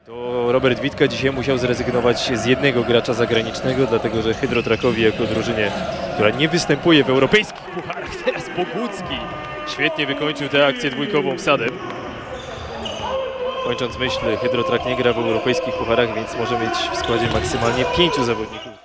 To Robert Witka dzisiaj musiał zrezygnować z jednego gracza zagranicznego, dlatego że Hydrotrakowi jako drużynie, która nie występuje w europejskich pucharach, teraz Bogucki świetnie wykończył tę akcję dwójkową wsadem. Kończąc myśl, Hydrotrak nie gra w europejskich pucharach, więc może mieć w składzie maksymalnie 5 zawodników.